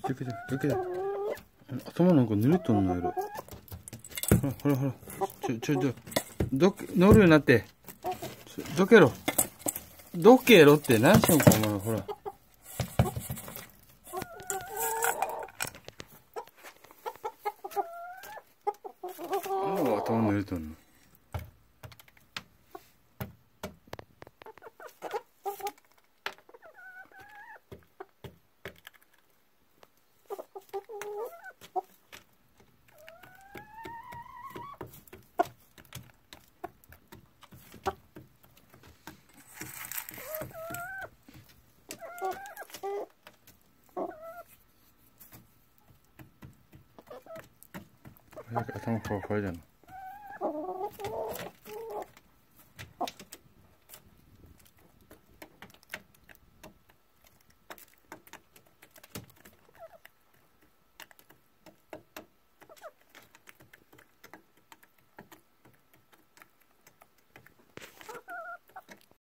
どけだ。頭なんか濡れとんのやろ。ほら。乗るようになって。どけろ。どけろって何しよんか、お前、ほら。頭濡れとんの。頭ふわふわじゃん。